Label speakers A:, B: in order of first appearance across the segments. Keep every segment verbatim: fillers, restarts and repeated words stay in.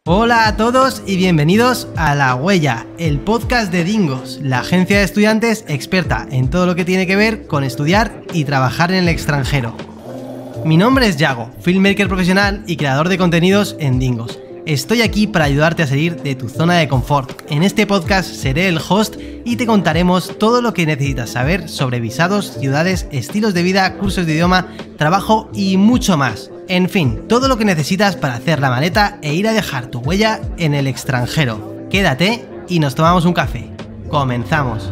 A: Hola a todos y bienvenidos a La Huella, el podcast de Dingos, la agencia de estudiantes experta en todo lo que tiene que ver con estudiar y trabajar en el extranjero. Mi nombre es Yago, filmmaker profesional y creador de contenidos en Dingos. Estoy aquí para ayudarte a salir de tu zona de confort. En este podcast seré el host y te contaremos todo lo que necesitas saber sobre visados, ciudades, estilos de vida, cursos de idioma, trabajo y mucho más. En fin, todo lo que necesitas para hacer la maleta e ir a dejar tu huella en el extranjero. Quédate y nos tomamos un café. ¡Comenzamos!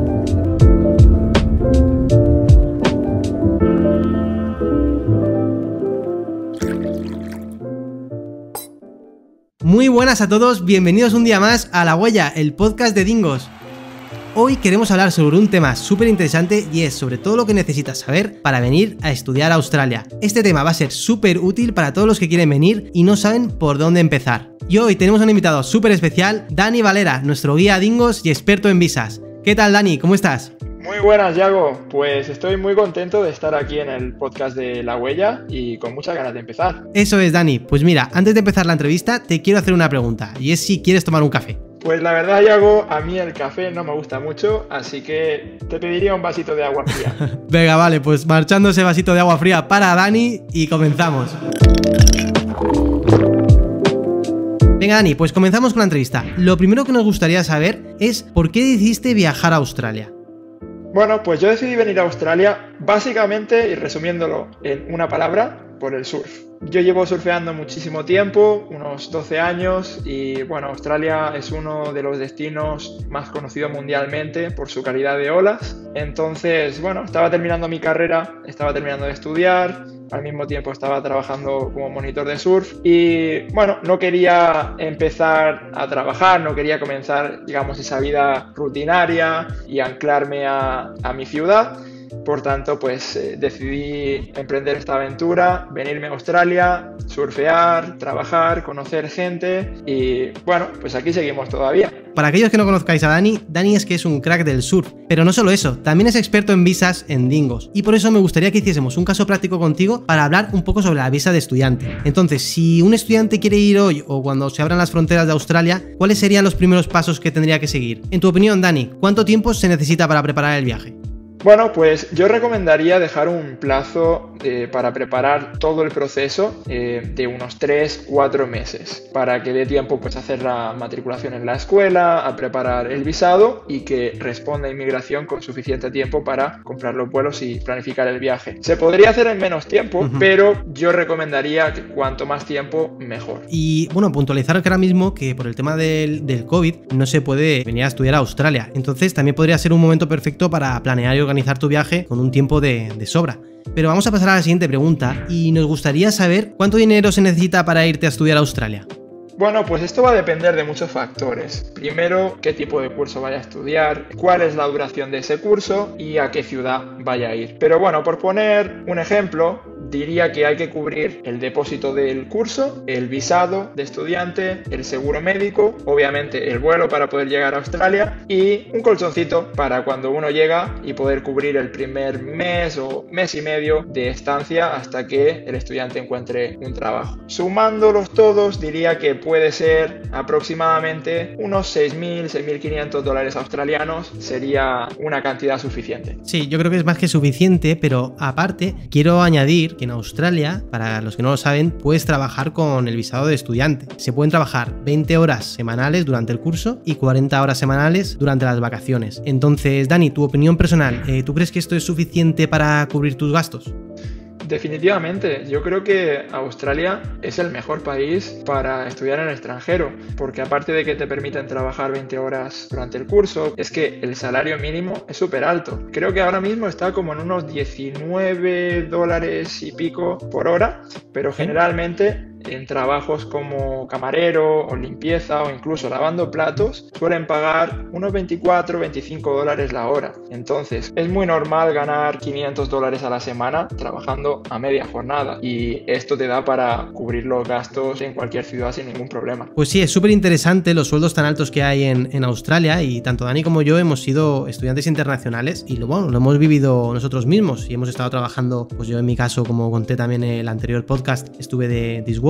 A: Muy buenas a todos, bienvenidos un día más a La Huella, el podcast de Dingos. Hoy queremos hablar sobre un tema súper interesante y es sobre todo lo que necesitas saber para venir a estudiar a Australia. Este tema va a ser súper útil para todos los que quieren venir y no saben por dónde empezar. Y hoy tenemos un invitado súper especial, Dani Valera, nuestro guía Dingos y experto en visas. ¿Qué tal, Dani? ¿Cómo estás?
B: Muy buenas, Yago. Pues estoy muy contento de estar aquí en el podcast de La Huella y con muchas ganas de empezar.
A: Eso es, Dani. Pues mira, antes de empezar la entrevista te quiero hacer una pregunta y es si quieres tomar un café.
B: Pues la verdad, Yago, a mí el café no me gusta mucho, así que te pediría un vasito de agua fría.
A: Venga, vale, pues marchando ese vasito de agua fría para Dani y comenzamos. Venga, Dani, pues comenzamos con la entrevista. Lo primero que nos gustaría saber es ¿por qué decidiste viajar a Australia?
B: Bueno, pues yo decidí venir a Australia básicamente, y resumiéndolo en una palabra, por el surf. Yo llevo surfeando muchísimo tiempo, unos doce años, y bueno, Australia es uno de los destinos más conocidos mundialmente por su calidad de olas. Entonces, bueno, estaba terminando mi carrera, estaba terminando de estudiar, al mismo tiempo estaba trabajando como monitor de surf y bueno, no quería empezar a trabajar, no quería comenzar, digamos, esa vida rutinaria y anclarme a, a mi ciudad. Por tanto, pues eh, decidí emprender esta aventura, venirme a Australia, surfear, trabajar, conocer gente y bueno, pues aquí seguimos todavía.
A: Para aquellos que no conozcáis a Dani, Dani es que es un crack del surf, pero no solo eso, también es experto en visas en Dingos y por eso me gustaría que hiciésemos un caso práctico contigo para hablar un poco sobre la visa de estudiante. Entonces, si un estudiante quiere ir hoy o cuando se abran las fronteras de Australia, ¿cuáles serían los primeros pasos que tendría que seguir? En tu opinión, Dani, ¿cuánto tiempo se necesita para preparar el viaje?
B: Bueno, pues yo recomendaría dejar un plazo eh, para preparar todo el proceso eh, de unos tres cuatro meses para que dé tiempo pues, a hacer la matriculación en la escuela, a preparar el visado y que responda a inmigración con suficiente tiempo para comprar los vuelos y planificar el viaje. Se podría hacer en menos tiempo, uh-huh. pero yo recomendaría que cuanto más tiempo, mejor.
A: Y bueno, puntualizar que ahora mismo que por el tema del, del COVID no se puede venir a estudiar a Australia, entonces también podría ser un momento perfecto para planear y organizar tu viaje con un tiempo de, de sobra. Pero vamos a pasar a la siguiente pregunta y nos gustaría saber cuánto dinero se necesita para irte a estudiar a Australia.
B: Bueno, pues esto va a depender de muchos factores. Primero, qué tipo de curso vaya a estudiar, cuál es la duración de ese curso y a qué ciudad vaya a ir. Pero bueno, por poner un ejemplo, diría que hay que cubrir el depósito del curso, el visado de estudiante, el seguro médico, obviamente el vuelo para poder llegar a Australia y un colchoncito para cuando uno llega y poder cubrir el primer mes o mes y medio de estancia hasta que el estudiante encuentre un trabajo. Sumándolos todos, diría que puede ser aproximadamente unos seis mil, seis mil quinientos dólares australianos, sería una cantidad suficiente.
A: Sí, yo creo que es más que suficiente, pero aparte quiero añadir que en Australia, para los que no lo saben, puedes trabajar con el visado de estudiante. Se pueden trabajar veinte horas semanales durante el curso y cuarenta horas semanales durante las vacaciones. Entonces, Dani, tu opinión personal, ¿tú crees que esto es suficiente para cubrir tus gastos?
B: Definitivamente, yo creo que Australia es el mejor país para estudiar en el extranjero, porque aparte de que te permiten trabajar veinte horas durante el curso, es que el salario mínimo es súper alto. Creo que ahora mismo está como en unos diecinueve dólares y pico por hora, pero generalmente en trabajos como camarero o limpieza o incluso lavando platos suelen pagar unos veinticuatro, veinticinco dólares la hora. Entonces es muy normal ganar quinientos dólares a la semana trabajando a media jornada y esto te da para cubrir los gastos en cualquier ciudad sin ningún problema.
A: Pues sí, es súper interesante los sueldos tan altos que hay en, en Australia y tanto Dani como yo hemos sido estudiantes internacionales y lo, bueno, lo hemos vivido nosotros mismos y hemos estado trabajando, pues yo en mi caso, como conté también en el anterior podcast, estuve de dishwasher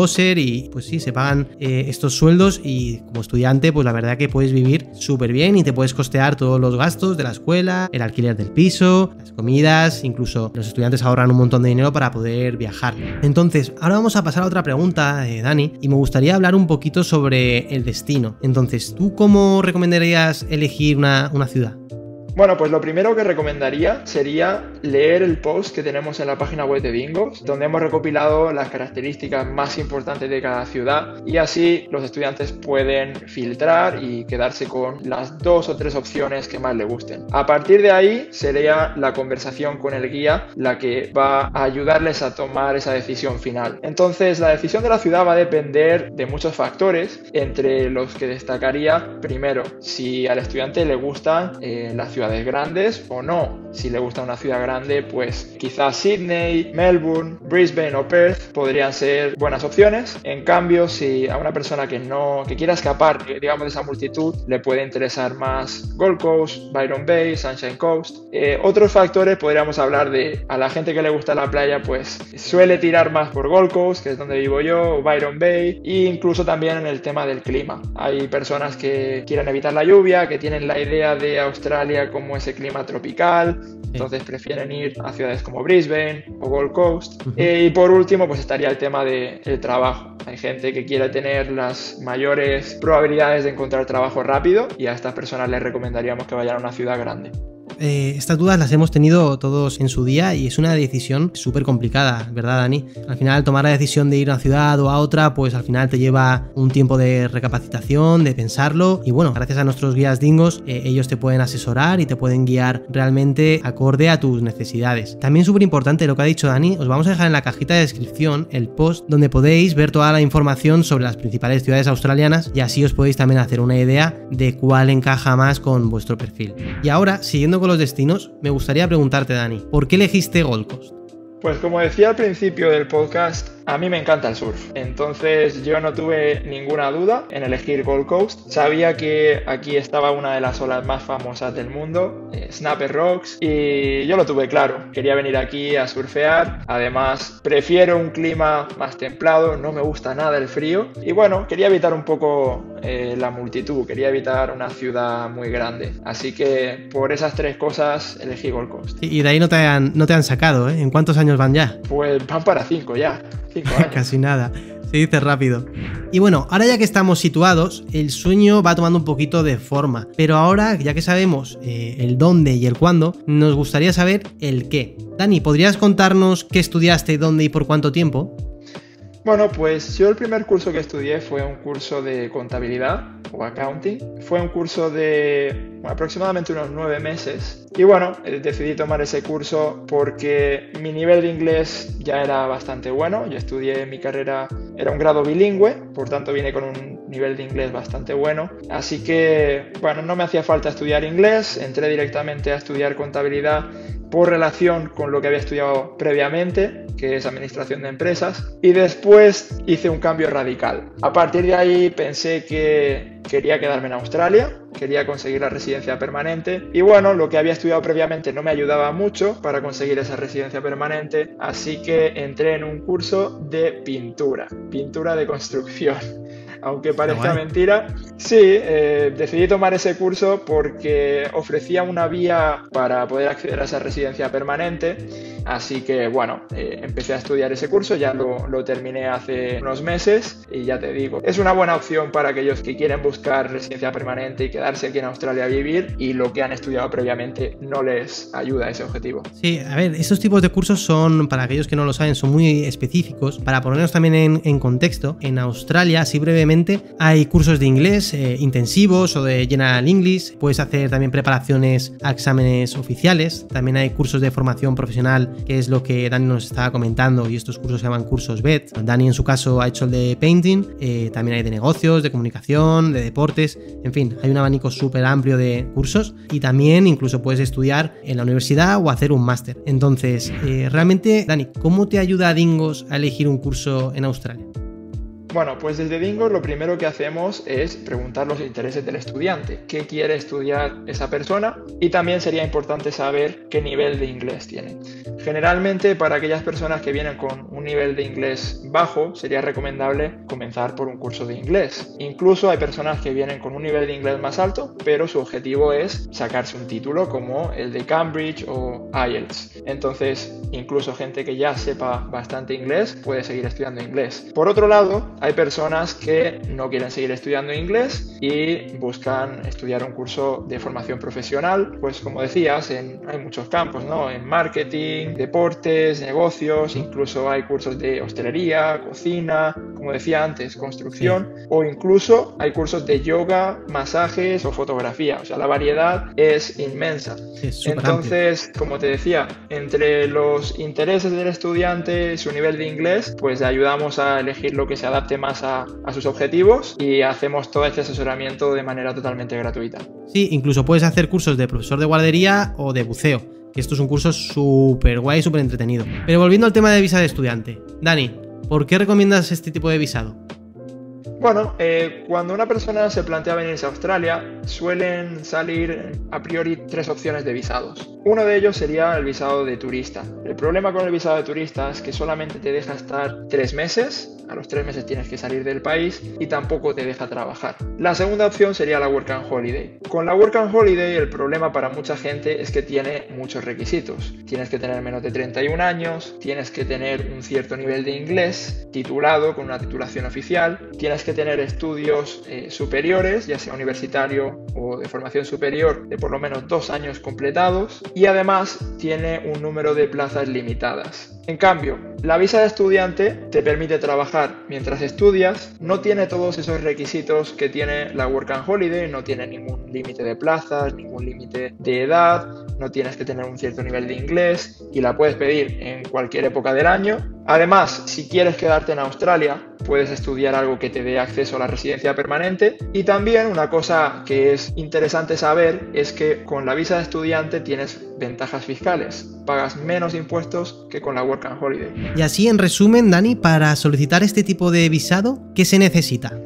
A: Boser y pues sí, se pagan eh, estos sueldos y como estudiante pues la verdad que puedes vivir súper bien y te puedes costear todos los gastos de la escuela, el alquiler del piso, las comidas, incluso los estudiantes ahorran un montón de dinero para poder viajar. Entonces, ahora vamos a pasar a otra pregunta, eh, Dani, y me gustaría hablar un poquito sobre el destino. Entonces, ¿tú cómo recomendarías elegir una, una ciudad?
B: Bueno, pues lo primero que recomendaría sería leer el post que tenemos en la página web de Dingos, donde hemos recopilado las características más importantes de cada ciudad y así los estudiantes pueden filtrar y quedarse con las dos o tres opciones que más les gusten. A partir de ahí sería la conversación con el guía la que va a ayudarles a tomar esa decisión final. Entonces, la decisión de la ciudad va a depender de muchos factores, entre los que destacaría primero si al estudiante le gustan eh, las ciudades grandes o no. Si le gusta una ciudad grande, pues quizás Sydney, Melbourne, Brisbane o Perth podrían ser buenas opciones. En cambio, si a una persona que no que quiera escapar, digamos, de esa multitud, le puede interesar más Gold Coast, Byron Bay, Sunshine Coast. Eh, otros factores podríamos hablar de a la gente que le gusta la playa, pues suele tirar más por Gold Coast, que es donde vivo yo, o Byron Bay, e incluso también en el tema del clima. Hay personas que quieren evitar la lluvia, que tienen la idea de Australia como ese clima tropical, entonces prefieren ir a ciudades como Brisbane o Gold Coast. Uh-huh. eh, y por último pues estaría el tema del trabajo. Hay gente que quiere tener las mayores probabilidades de encontrar trabajo rápido y a estas personas les recomendaríamos que vayan a una ciudad grande.
A: Eh, estas dudas las hemos tenido todos en su día y es una decisión súper complicada, ¿verdad, Dani? Al final tomar la decisión de ir a una ciudad o a otra, pues al final te lleva un tiempo de recapacitación, de pensarlo y bueno, gracias a nuestros guías Dingos, eh, ellos te pueden asesorar y te pueden guiar realmente acorde a tus necesidades. También súper importante lo que ha dicho Dani, os vamos a dejar en la cajita de descripción el post donde podéis ver toda la información sobre las principales ciudades australianas y así os podéis también hacer una idea de cuál encaja más con vuestro perfil. Y ahora, siguiendo con los destinos, me gustaría preguntarte, Dani, ¿por qué elegiste Gold Coast?
B: Pues como decía al principio del podcast, a mí me encanta el surf, entonces yo no tuve ninguna duda en elegir Gold Coast. Sabía que aquí estaba una de las olas más famosas del mundo, eh, Snapper Rocks, y yo lo tuve claro, quería venir aquí a surfear. Además prefiero un clima más templado, no me gusta nada el frío y bueno, quería evitar un poco eh, la multitud, quería evitar una ciudad muy grande, así que por esas tres cosas elegí Gold Coast.
A: Y de ahí no te han, no te han sacado, ¿eh? ¿En cuántos años van ya?
B: Pues van para cinco ya.
A: Casi nada, se dice rápido. Y bueno, ahora ya que estamos situados, el sueño va tomando un poquito de forma. Pero ahora, ya que sabemos eh, el dónde y el cuándo, nos gustaría saber el qué. Dani, ¿podrías contarnos qué estudiaste, dónde y por cuánto tiempo?
B: Bueno, pues yo el primer curso que estudié fue un curso de contabilidad o accounting. Fue un curso de bueno, aproximadamente unos nueve meses. Y bueno, decidí tomar ese curso porque mi nivel de inglés ya era bastante bueno. Yo estudié mi carrera, era un grado bilingüe, por tanto vine con un nivel de inglés bastante bueno. Así que, bueno, no me hacía falta estudiar inglés. Entré directamente a estudiar contabilidad por relación con lo que había estudiado previamente, que es administración de empresas, y después hice un cambio radical. A partir de ahí pensé que quería quedarme en Australia, quería conseguir la residencia permanente y bueno, lo que había estudiado previamente no me ayudaba mucho para conseguir esa residencia permanente, así que entré en un curso de pintura, pintura de construcción. Aunque parezca mentira, sí, eh, decidí tomar ese curso porque ofrecía una vía para poder acceder a esa residencia permanente, así que bueno, eh, empecé a estudiar ese curso, ya lo, lo terminé hace unos meses y ya te digo, es una buena opción para aquellos que quieren buscar residencia permanente y quedarse aquí en Australia a vivir y lo que han estudiado previamente no les ayuda a ese objetivo.
A: Sí, a ver, estos tipos de cursos son, para aquellos que no lo saben, son muy específicos. Para ponernos también en, en contexto, en Australia, así brevemente, hay cursos de inglés eh, intensivos o de General English, puedes hacer también preparaciones a exámenes oficiales, también hay cursos de formación profesional, que es lo que Dani nos estaba comentando, y estos cursos se llaman cursos B E T. Dani en su caso ha hecho el de painting, eh, también hay de negocios, de comunicación, de deportes, en fin, hay un abanico súper amplio de cursos y también incluso puedes estudiar en la universidad o hacer un máster. Entonces, eh, realmente, Dani, ¿cómo te ayuda a Dingos a elegir un curso en Australia?
B: Bueno, pues desde Dingos lo primero que hacemos es preguntar los intereses del estudiante, qué quiere estudiar esa persona, y también sería importante saber qué nivel de inglés tiene. Generalmente para aquellas personas que vienen con un nivel de inglés bajo sería recomendable comenzar por un curso de inglés. Incluso hay personas que vienen con un nivel de inglés más alto, pero su objetivo es sacarse un título como el de Cambridge o I E L T S. Entonces, incluso gente que ya sepa bastante inglés puede seguir estudiando inglés. Por otro lado, hay personas que no quieren seguir estudiando inglés y buscan estudiar un curso de formación profesional, pues como decías, en, hay muchos campos, ¿no? En marketing, deportes, negocios, incluso hay cursos de hostelería, cocina, como decía antes, construcción, sí. O incluso hay cursos de yoga, masajes o fotografía. O sea, la variedad es inmensa.
A: Es
B: Entonces,
A: amplio.
B: Como te decía, entre los intereses del estudiante y su nivel de inglés, pues le ayudamos a elegir lo que se adapte más a, a sus objetivos y hacemos todo este asesoramiento de manera totalmente gratuita.
A: Sí, incluso puedes hacer cursos de profesor de guardería o de buceo, que esto es un curso súper guay y súper entretenido. Pero volviendo al tema de visa de estudiante, Dani, ¿por qué recomiendas este tipo de visado?
B: Bueno, eh, cuando una persona se plantea venirse a Australia, suelen salir a priori tres opciones de visados. Uno de ellos sería el visado de turista. El problema con el visado de turista es que solamente te deja estar tres meses, a los tres meses tienes que salir del país y tampoco te deja trabajar. La segunda opción sería la Work and Holiday. Con la Work and Holiday el problema para mucha gente es que tiene muchos requisitos. Tienes que tener menos de treinta y un años, tienes que tener un cierto nivel de inglés, titulado con una titulación oficial, tienes que tener estudios eh, superiores, ya sea universitario o de formación superior, de por lo menos dos años completados, y además tiene un número de plazas limitadas. En cambio, la visa de estudiante te permite trabajar mientras estudias, no tiene todos esos requisitos que tiene la Work and Holiday, no tiene ningún límite de plazas, ningún límite de edad, no tienes que tener un cierto nivel de inglés y la puedes pedir en cualquier época del año. Además, si quieres quedarte en Australia, puedes estudiar algo que te dé acceso a la residencia permanente. Y también una cosa que es interesante saber es que con la visa de estudiante tienes ventajas fiscales. Pagas menos impuestos que con la Work and Holiday.
A: Y así, en resumen, Dani, para solicitar este tipo de visado, ¿qué se necesita?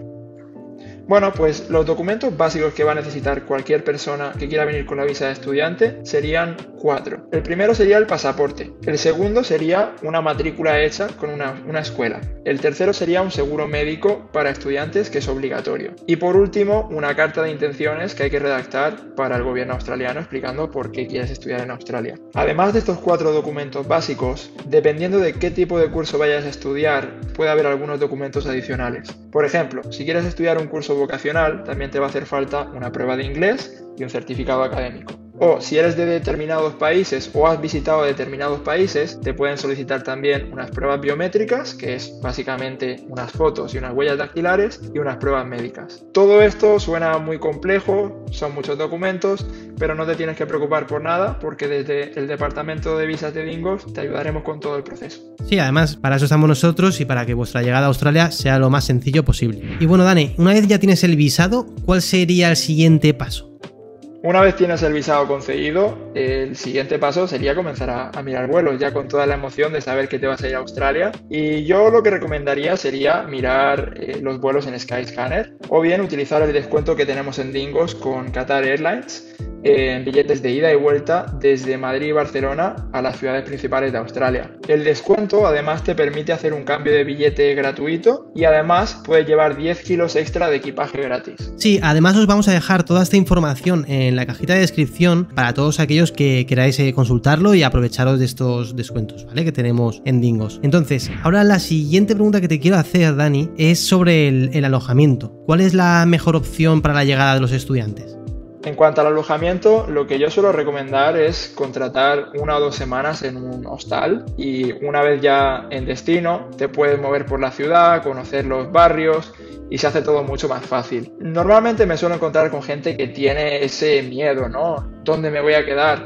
B: Bueno, pues los documentos básicos que va a necesitar cualquier persona que quiera venir con la visa de estudiante serían cuatro. El primero sería el pasaporte. El segundo sería una matrícula hecha con una, una escuela. El tercero sería un seguro médico para estudiantes, que es obligatorio. Y por último, una carta de intenciones que hay que redactar para el gobierno australiano explicando por qué quieres estudiar en Australia. Además de estos cuatro documentos básicos, dependiendo de qué tipo de curso vayas a estudiar, puede haber algunos documentos adicionales. Por ejemplo, si quieres estudiar un curso vocacional, también te va a hacer falta una prueba de inglés y un certificado académico. O si eres de determinados países o has visitado determinados países, te pueden solicitar también unas pruebas biométricas, que es básicamente unas fotos y unas huellas dactilares, y unas pruebas médicas. Todo esto suena muy complejo, son muchos documentos, pero no te tienes que preocupar por nada, porque desde el departamento de visas de Dingos te ayudaremos con todo el proceso.
A: Sí, además para eso estamos nosotros y para que vuestra llegada a Australia sea lo más sencillo posible. Y bueno, Dani, una vez ya tienes el visado, ¿cuál sería el siguiente paso?
B: Una vez tienes el visado concedido, el siguiente paso sería comenzar a, a mirar vuelos, ya con toda la emoción de saber que te vas a ir a Australia. Y yo lo que recomendaría sería mirar eh, los vuelos en Skyscanner, o bien utilizar el descuento que tenemos en Dingos con Qatar Airlines, en billetes de ida y vuelta desde Madrid y Barcelona a las ciudades principales de Australia. El descuento además te permite hacer un cambio de billete gratuito y además puedes llevar diez kilos extra de equipaje gratis.
A: Sí, además os vamos a dejar toda esta información en la cajita de descripción para todos aquellos que queráis consultarlo y aprovecharos de estos descuentos, ¿vale? Que tenemos en Dingos. Entonces, ahora la siguiente pregunta que te quiero hacer, Dani, es sobre el, el alojamiento. ¿Cuál es la mejor opción para la llegada de los estudiantes?
B: En cuanto al alojamiento, lo que yo suelo recomendar es contratar una o dos semanas en un hostal y una vez ya en destino te puedes mover por la ciudad, conocer los barrios y se hace todo mucho más fácil. Normalmente me suelo encontrar con gente que tiene ese miedo, ¿no? ¿Dónde me voy a quedar?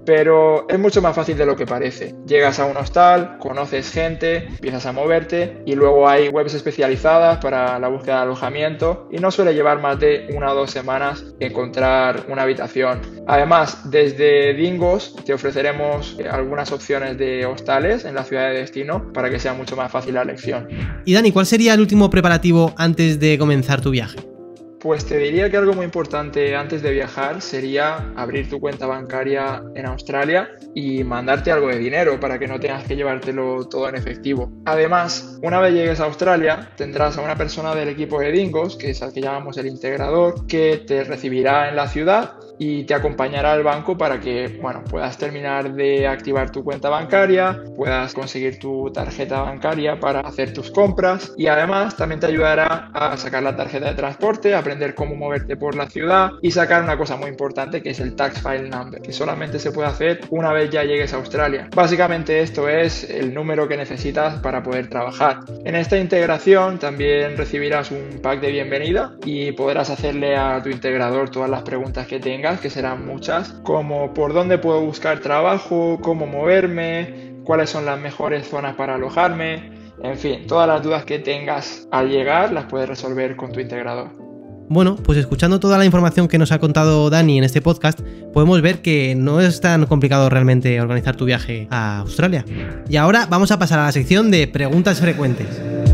B: pero es mucho más fácil de lo que parece. Llegas a un hostal, conoces gente, empiezas a moverte y luego hay webs especializadas para la búsqueda de alojamiento y no suele llevar más de una o dos semanas encontrar una habitación. Además, desde Dingos te ofreceremos algunas opciones de hostales en la ciudad de destino para que sea mucho más fácil la elección.
A: Y Dani, ¿cuál sería el último preparativo antes de comenzar tu viaje?
B: Pues te diría que algo muy importante antes de viajar sería abrir tu cuenta bancaria en Australia y mandarte algo de dinero para que no tengas que llevártelo todo en efectivo. Además, una vez llegues a Australia, tendrás a una persona del equipo de Dingos, que es al que llamamos el integrador, que te recibirá en la ciudad y te acompañará al banco para que, bueno, puedas terminar de activar tu cuenta bancaria, puedas conseguir tu tarjeta bancaria para hacer tus compras y además también te ayudará a sacar la tarjeta de transporte, aprender cómo moverte por la ciudad y sacar una cosa muy importante que es el Tax File Number, que solamente se puede hacer una vez ya llegues a Australia. Básicamente esto es el número que necesitas para poder trabajar. En esta integración también recibirás un pack de bienvenida y podrás hacerle a tu integrador todas las preguntas que tengas, que serán muchas, como por dónde puedo buscar trabajo, cómo moverme, cuáles son las mejores zonas para alojarme, en fin, todas las dudas que tengas al llegar las puedes resolver con tu integrador.
A: Bueno, pues escuchando toda la información que nos ha contado Dani en este podcast, podemos ver que no es tan complicado realmente organizar tu viaje a Australia. Y ahora vamos a pasar a la sección de preguntas frecuentes.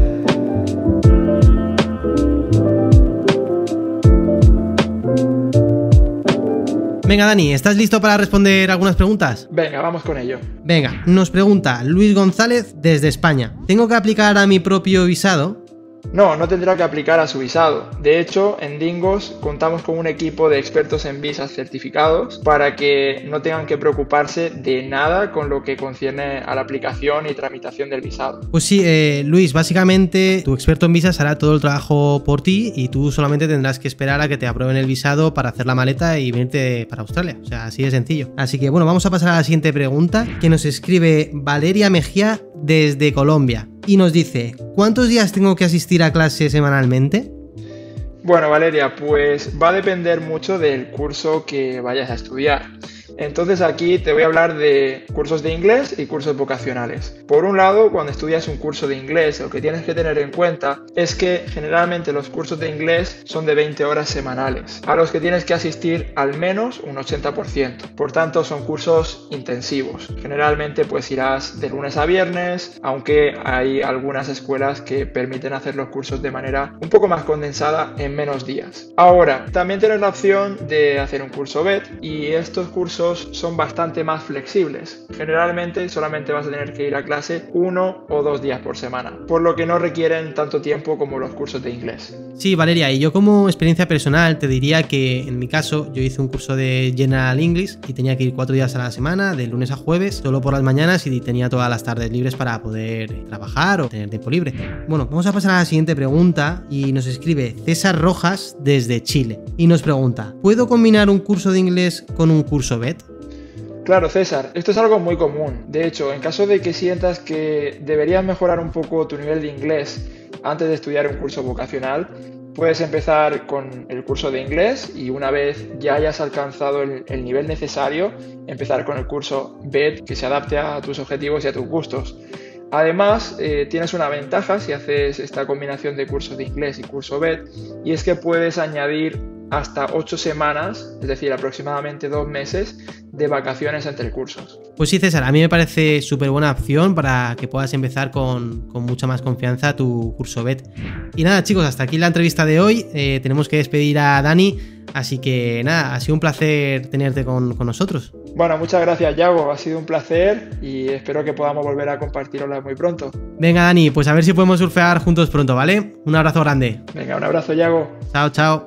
A: Venga, Dani, ¿estás listo para responder algunas preguntas?
B: Venga, vamos con ello.
A: Venga, nos pregunta Luis González desde España. ¿Tengo que aplicar a mi propio visado?
B: No, no tendrá que aplicar a su visado. De hecho, en Dingos contamos con un equipo de expertos en visas certificados para que no tengan que preocuparse de nada con lo que concierne a la aplicación y tramitación del visado.
A: Pues sí, eh, Luis, básicamente tu experto en visas hará todo el trabajo por ti y tú solamente tendrás que esperar a que te aprueben el visado para hacer la maleta y venirte para Australia. O sea, así de sencillo. Así que bueno, vamos a pasar a la siguiente pregunta que nos escribe Valeria Mejía desde Colombia. Y nos dice, ¿cuántos días tengo que asistir a clase semanalmente?
B: Bueno, Valeria, pues va a depender mucho del curso que vayas a estudiar. Entonces aquí te voy a hablar de cursos de inglés y cursos vocacionales. Por un lado, cuando estudias un curso de inglés, lo que tienes que tener en cuenta es que generalmente los cursos de inglés son de veinte horas semanales, a los que tienes que asistir al menos un ochenta por ciento. Por tanto, son cursos intensivos. Generalmente pues irás de lunes a viernes, aunque hay algunas escuelas que permiten hacer los cursos de manera un poco más condensada en menos días. Ahora, también tienes la opción de hacer un curso B E T y estos cursos son bastante más flexibles. Generalmente solamente vas a tener que ir a clase uno o dos días por semana, por lo que no requieren tanto tiempo como los cursos de inglés.
A: Sí, Valeria, y yo como experiencia personal te diría que en mi caso yo hice un curso de General English y tenía que ir cuatro días a la semana, de lunes a jueves, solo por las mañanas y tenía todas las tardes libres para poder trabajar o tener tiempo libre. Bueno, vamos a pasar a la siguiente pregunta y nos escribe César Rojas desde Chile y nos pregunta, ¿puedo combinar un curso de inglés con un curso B E T?
B: Claro, César, esto es algo muy común. De hecho, en caso de que sientas que deberías mejorar un poco tu nivel de inglés antes de estudiar un curso vocacional, puedes empezar con el curso de inglés y una vez ya hayas alcanzado el, el nivel necesario, empezar con el curso B E T que se adapte a tus objetivos y a tus gustos. Además, eh, tienes una ventaja si haces esta combinación de curso de inglés y curso B E T, y es que puedes añadir hasta ocho semanas, es decir, aproximadamente dos meses de vacaciones entre cursos.
A: Pues sí, César, a mí me parece súper buena opción para que puedas empezar con, con mucha más confianza tu curso B E T. Y nada, chicos, hasta aquí la entrevista de hoy. Eh, tenemos que despedir a Dani, así que nada, ha sido un placer tenerte con, con nosotros.
B: Bueno, muchas gracias, Yago, ha sido un placer y espero que podamos volver a compartir olas muy pronto.
A: Venga, Dani, pues a ver si podemos surfear juntos pronto, ¿vale? Un abrazo grande.
B: Venga, un abrazo, Yago.
A: Chao, chao.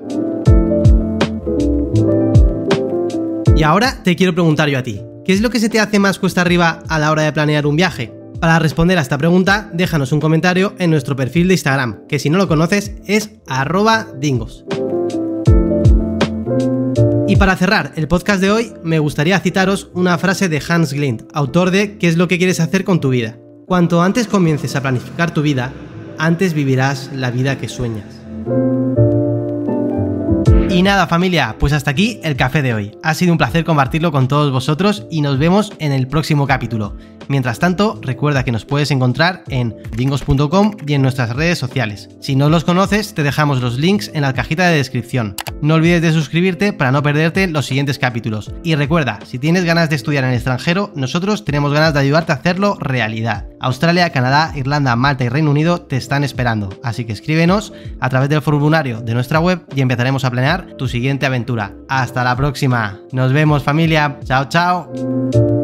A: Y ahora te quiero preguntar yo a ti, ¿qué es lo que se te hace más cuesta arriba a la hora de planear un viaje? Para responder a esta pregunta, déjanos un comentario en nuestro perfil de Instagram, que si no lo conoces es arroba dingos. Y para cerrar el podcast de hoy, me gustaría citaros una frase de Hans Glind, autor de ¿Qué es lo que quieres hacer con tu vida? Cuanto antes comiences a planificar tu vida, antes vivirás la vida que sueñas. Y nada, familia, pues hasta aquí el café de hoy. Ha sido un placer compartirlo con todos vosotros y nos vemos en el próximo capítulo. Mientras tanto, recuerda que nos puedes encontrar en dingos punto com y en nuestras redes sociales. Si no los conoces, te dejamos los links en la cajita de descripción. No olvides de suscribirte para no perderte los siguientes capítulos. Y recuerda, si tienes ganas de estudiar en el extranjero, nosotros tenemos ganas de ayudarte a hacerlo realidad. Australia, Canadá, Irlanda, Malta y Reino Unido te están esperando, así que escríbenos a través del formulario de nuestra web y empezaremos a planear tu siguiente aventura. ¡Hasta la próxima! ¡Nos vemos, familia! ¡Chao, chao!